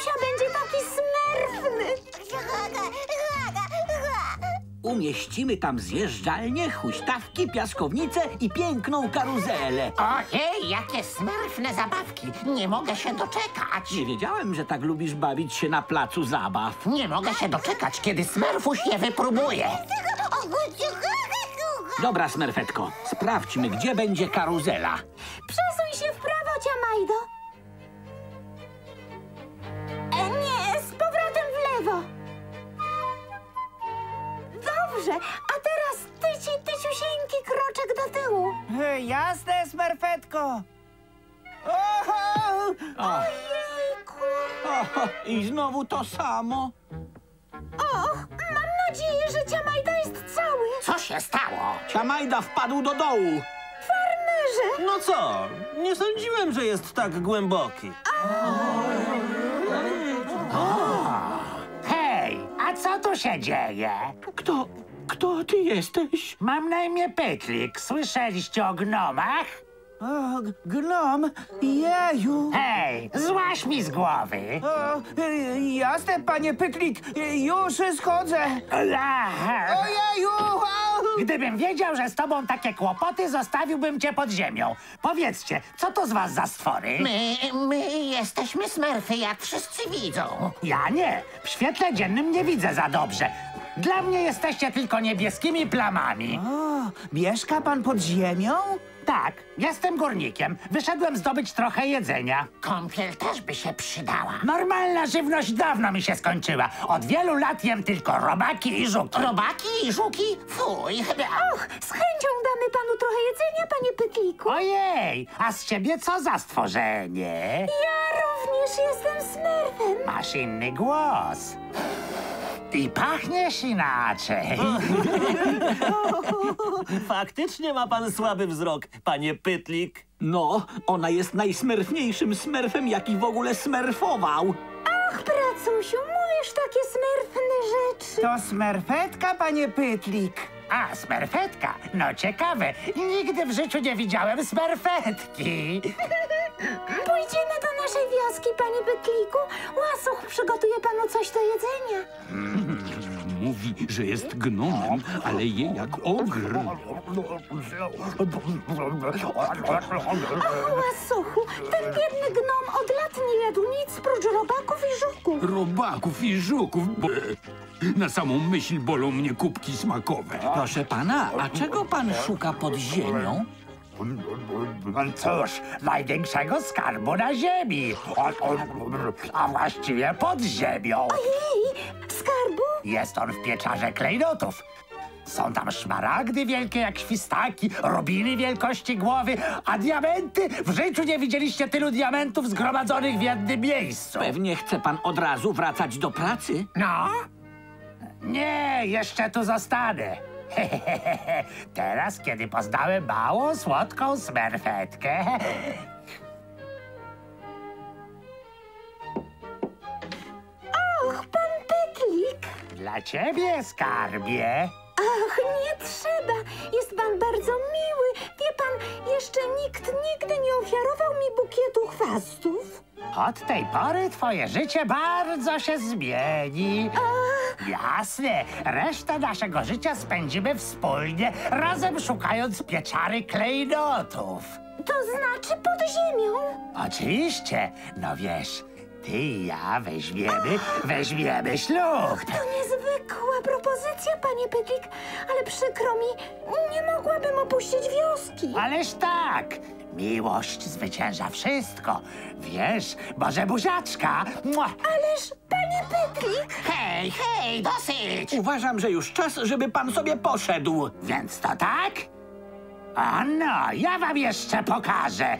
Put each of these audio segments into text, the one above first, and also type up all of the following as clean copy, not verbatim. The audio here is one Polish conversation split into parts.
Smerfusia będzie taki smerfny. Umieścimy tam zjeżdżalnię, huśtawki, piaskownicę i piękną karuzelę. Ojej, jakie smerfne zabawki! Nie mogę się doczekać! Nie wiedziałem, że tak lubisz bawić się na placu zabaw. Nie mogę się doczekać, kiedy Smerfuś je wypróbuje. Dobra, Smerfetko, sprawdźmy, gdzie będzie karuzela. Przesuń się w prawo, Ciamajdo. Nie, z powrotem w lewo. Dobrze, a teraz tyciusieńki kroczek do tyłu. Jasne, Smerfetko. Oho! Ojejku. O, i znowu to samo. Och, mam nadzieję, że Ciamajdo jest cały. Co się stało? Ciamajda wpadł do dołu. Farmerze. No co? Nie sądziłem, że jest tak głęboki. Hej, a co tu się dzieje? Kto ty jesteś? Mam na imię Pytlik. Słyszeliście o gnomach? O, gnom, jeju. Hej, złaź mi z głowy. O, jasne, panie Pytlik, już schodzę. Aha. Ojeju! Au! Gdybym wiedział, że z tobą takie kłopoty, zostawiłbym cię pod ziemią. Powiedzcie, co to z was za stwory? My jesteśmy smerfy, jak wszyscy widzą. Ja nie. W świetle dziennym nie widzę za dobrze. Dla mnie jesteście tylko niebieskimi plamami. O, mieszka pan pod ziemią? Tak, jestem górnikiem. Wyszedłem zdobyć trochę jedzenia. Kąpiel też by się przydała. Normalna żywność dawno mi się skończyła. Od wielu lat jem tylko robaki i żuki. Robaki i żuki? Fuj. Och, z chęcią damy panu trochę jedzenia, panie Pytliku. Ojej, a z ciebie co za stworzenie? Ja również jestem smerfem. Masz inny głos. I pachniesz inaczej. Faktycznie ma pan słaby wzrok, panie Pytlik. No, ona jest najsmerfniejszym smerfem, jaki w ogóle smerfował. Ach, pracusiu, mówisz takie smerfne rzeczy. To smerfetka, panie Pytlik. A, smerfetka? No ciekawe. Nigdy w życiu nie widziałem smerfetki. Pójdziemy do naszej wioski, panie Pytliku. Łasuch przygotuje panu coś do jedzenia. Mówi, że jest gnomem, ale je jak ogr. Ach, łasuchu, ten biedny gnom od lat nie jadł nic prócz robaków i żuków. Robaków i żuków. Na samą myśl bolą mnie kubki smakowe. Proszę pana, a czego pan szuka pod ziemią? Cóż, największego skarbu na ziemi. A właściwie pod ziemią. Ojej, skarbu? Jest on w pieczarze klejnotów. Są tam szmaragdy wielkie jak świstaki, rubiny wielkości głowy, a diamenty? W życiu nie widzieliście tylu diamentów zgromadzonych w jednym miejscu. Pewnie chce pan od razu wracać do pracy? No? Nie, jeszcze tu zostanę. Teraz, kiedy poznałem małą, słodką smerfetkę. Och, pan Pytlik. Dla ciebie, skarbie. Ach, nie trzeba. Jest pan bardzo miły. Wie pan, jeszcze nikt nigdy nie ofiarował mi bukietu chwastów. Od tej pory twoje życie bardzo się zmieni. Jasne, resztę naszego życia spędzimy wspólnie, razem szukając pieczary klejnotów. To znaczy pod ziemią. Oczywiście, no wiesz, ty i ja weźmiemy ślub. To niezwykła propozycja, panie Pytlik, ale przykro mi, nie mogłabym opuścić wioski. Ależ tak, miłość zwycięża wszystko. Wiesz, może buziaczka? Mua. Ależ, panie Pytlik... Hej, dosyć! Uważam, że już czas, żeby pan sobie poszedł. Więc to tak? O no, ja wam jeszcze pokażę.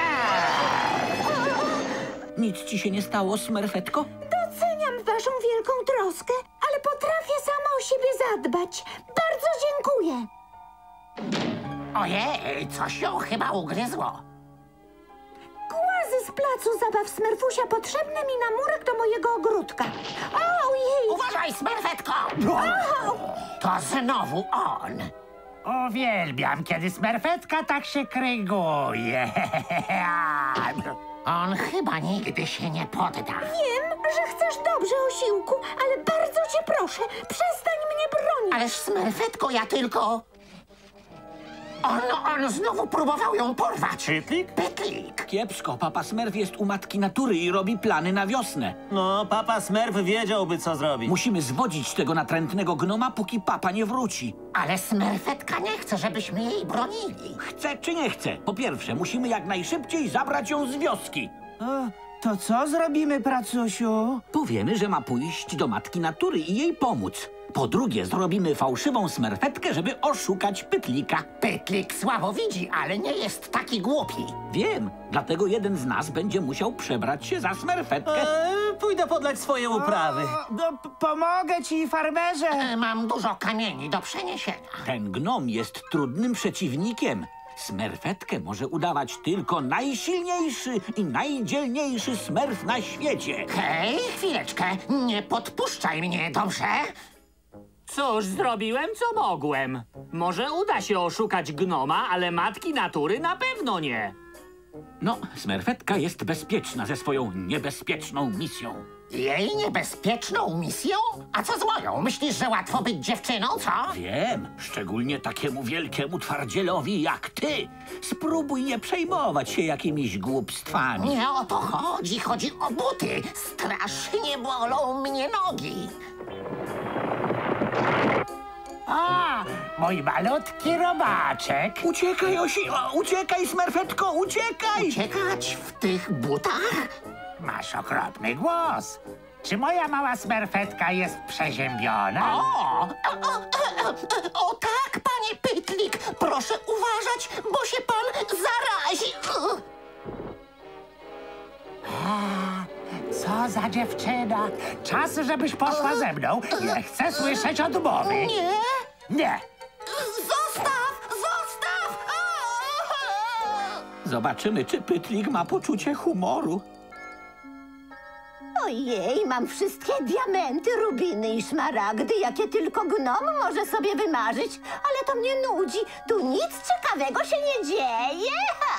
Nic ci się nie stało, smerfetko? Doceniam waszą wielką troskę, ale potrafię sama o siebie zadbać. Bardzo dziękuję. Ojej, coś ją chyba ugryzło. Głazy z placu zabaw Smerfusia potrzebne mi na murek do mojego ogródka. Ojej! Uważaj, smerfetko! To znowu on. Uwielbiam, kiedy smerfetka tak się kręguje. On chyba nigdy się nie podda. Wiem, że chcesz dobrze, Osiłku, ale bardzo cię proszę, przestań mnie bronić. Ależ Smerfetko, ja tylko... On znowu próbował ją porwać. Pytlik? Pytlik. Kiepsko, papa Smurf jest u matki natury i robi plany na wiosnę. No, papa Smurf wiedziałby, co zrobić. Musimy zwodzić tego natrętnego gnoma, póki papa nie wróci. Ale Smerfetka nie chce, żebyśmy jej bronili. Chce czy nie chce? Po pierwsze, musimy jak najszybciej zabrać ją z wioski. To co zrobimy, pracusiu? Powiemy, że ma pójść do matki natury i jej pomóc. Po drugie, zrobimy fałszywą smerfetkę, żeby oszukać Pytlika. Pytlik słabo widzi, ale nie jest taki głupi. Wiem, dlatego jeden z nas będzie musiał przebrać się za smerfetkę. Pójdę podlać swoje uprawy. Pomogę ci, farmerze. Mam dużo kamieni do przeniesienia. Ten gnom jest trudnym przeciwnikiem. Smerfetkę może udawać tylko najsilniejszy i najdzielniejszy smerf na świecie. Hej, chwileczkę, nie podpuszczaj mnie, dobrze? Cóż, zrobiłem co mogłem. Może uda się oszukać gnoma, ale matki natury na pewno nie. No, smerfetka jest bezpieczna ze swoją niebezpieczną misją. Jej niebezpieczną misją? A co z moją? Myślisz, że łatwo być dziewczyną, co? Wiem, szczególnie takiemu wielkiemu twardzielowi jak ty. Spróbuj nie przejmować się jakimiś głupstwami. Nie o to chodzi, chodzi o buty. Strasznie bolą mnie nogi. A, mój malutki robaczek. Uciekaj, uciekaj, smerfetko, uciekaj! Uciekać w tych butach? Masz okropny głos. Czy moja mała smerfetka jest przeziębiona? O tak, panie Pytlik, proszę uważać, bo się pan zarazi. Co za dziewczyna. Czas, żebyś poszła ze mną. Nie chcę słyszeć odmowy. Nie? Nie. Zostaw! Zostaw! Zobaczymy, czy Pytlik ma poczucie humoru. Ojej, mam wszystkie diamenty, rubiny i szmaragdy, jakie tylko gnom może sobie wymarzyć. Ale to mnie nudzi. Tu nic ciekawego się nie dzieje.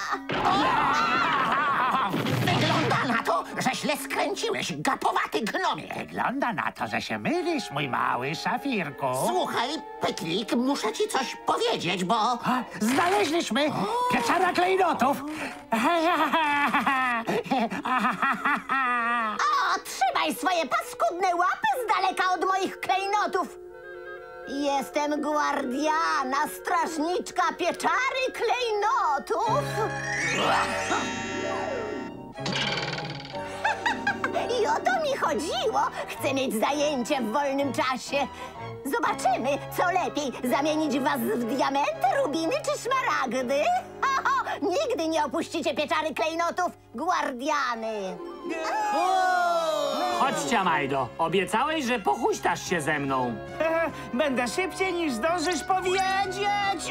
Wygląda na to, że źle skręciłeś, gapowaty gnomie. Wygląda na to, że się mylisz, mój mały szafirku. Słuchaj, Pytlik, muszę ci coś powiedzieć, bo... A, znaleźliśmy pieczara klejnotów. O, trzymaj swoje paskudne łapy z daleka od moich klejnotów. Jestem Guardiana, strażniczka pieczary klejnotów. I o to mi chodziło. Chcę mieć zajęcie w wolnym czasie. Zobaczymy, co lepiej, zamienić was w diamenty, rubiny czy szmaragdy? Nigdy nie opuścicie pieczary klejnotów, Guardiany. Chodźcie, Majdo. Obiecałeś, że pochuśtasz się ze mną. Będę szybciej niż zdążysz powiedzieć.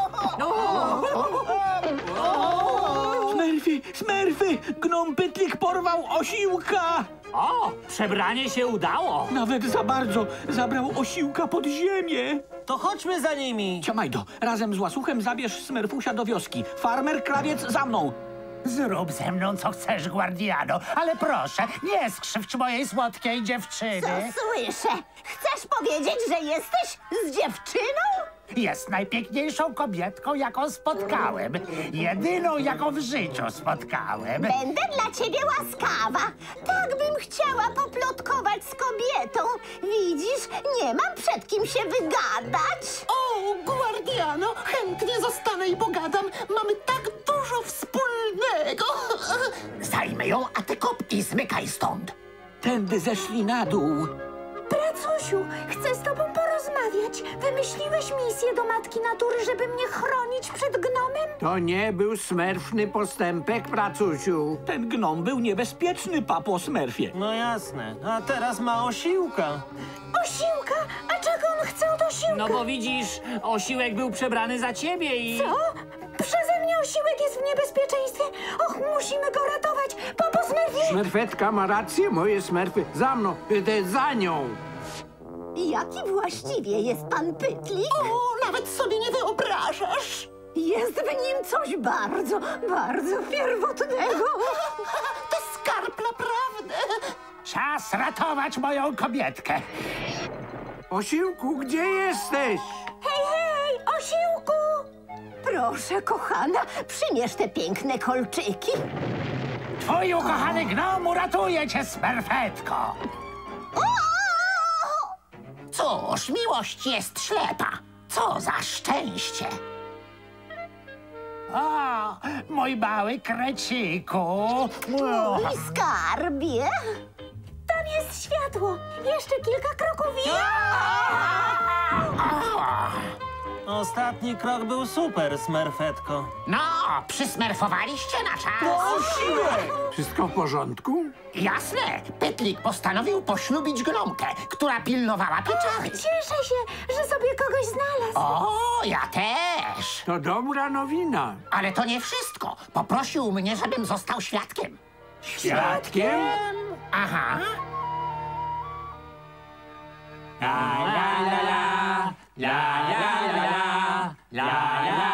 Smerfy! Gnom Pytlik porwał osiłka! O, przebranie się udało. Nawet za bardzo zabrał osiłka pod ziemię. To chodźmy za nimi. Ciamajdo, razem z łasuchem zabierz Smerfusia do wioski. Farmer, krawiec, za mną. Zrób ze mną, co chcesz, Guardiano, ale proszę, nie skrzywdź mojej słodkiej Co dziewczyny. słyszę? Chcesz powiedzieć, że jesteś z dziewczyną? Jest najpiękniejszą kobietką, jaką spotkałem. Jedyną, jaką w życiu spotkałem. Będę dla ciebie łaskawa. Tak bym chciała poplotkować z kobietą. Widzisz, nie mam przed kim się wygadać. O, Guardiano, chętnie zostanę i pogadam. Mamy tak dużo wspólnego. Zajmę ją, a ty kop i zmykaj stąd. Tędy zeszli na dół. Pracusiu, chcę z tobą porozmawiać. Wymyśliłeś misję do Matki Natury, żeby mnie chronić przed gnomem? To nie był smerfny postępek, pracusiu. Ten gnom był niebezpieczny, papo Smurfie. No jasne, a teraz ma osiłka. Osiłka? A czego on chce od osiłka? No bo widzisz, osiłek był przebrany za ciebie i... Co? Przeze mnie osiłek jest w niebezpieczeństwie. Och, musimy go ratować. Papo Smurfie! Smerfetka ma rację, moje smerfy. Za mną, za nią. Jaki właściwie jest pan Pytlik? O, nawet sobie nie wyobrażasz. Jest w nim coś bardzo, bardzo pierwotnego. To skarb naprawdę. Czas ratować moją kobietkę. Osiłku, gdzie jesteś? Hej, hej, Osiłku! Proszę, kochana, przymierz te piękne kolczyki. Twój ukochany gnom uratuje cię, smerfetko. Cóż, miłość jest ślepa. Co za szczęście. O, mój mały kreciku. Mój skarbie. Tam jest światło. Jeszcze kilka kroków i... Ostatni krok był super, smerfetko. No, przysmerfowaliście na czas. Wszystko w porządku? Jasne, Pytlik postanowił poślubić gnomkę, która pilnowała pieczary. Cieszę się, że sobie kogoś znalazł. O, ja też. To dobra nowina. Ale to nie wszystko. Poprosił mnie, żebym został świadkiem. Świadkiem? Aha. La la la la, la la la la, la la